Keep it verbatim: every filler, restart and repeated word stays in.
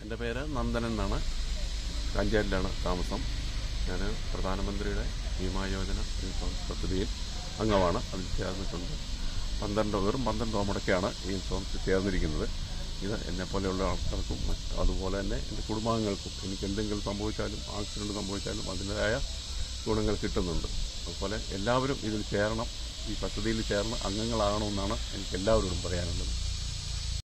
എൻ്റെ പേര് നന്ദനൻ എന്നാണ്. കാഞ്ചാരിലാണ് താമസം. ഞാൻ പ്രധാനമന്ത്രിയുടെ ഭീമാ യോജന ഇൻഷുറൻസ് പദ്ധതിയിൽ അംഗമാണ്. അതിൽ ചേർന്നിട്ടുണ്ട്. പന്ത്രണ്ട് വെറും പന്ത്രണ്ട് മുടക്കാണ് ഈ ഇൻഷുറൻസ് ചേർന്നിരിക്കുന്നത്. ഇത് എന്നെപ്പോലെയുള്ള ആൾക്കാർക്കും അതുപോലെ തന്നെ എൻ്റെ കുടുംബാംഗങ്ങൾക്കും എനിക്ക് എന്തെങ്കിലും സംഭവിച്ചാലും ആക്സിഡൻറ്റ് സംഭവിച്ചാലും അതിൻ്റെതായ ഗുണങ്ങൾ കിട്ടുന്നുണ്ട്. അതുപോലെ എല്ലാവരും ഇതിൽ ചേരണം, ഈ പദ്ധതിയിൽ ചേർന്ന് അംഗങ്ങളാകണമെന്നാണ് എനിക്ക് എല്ലാവരോടും പറയാനുള്ളത്.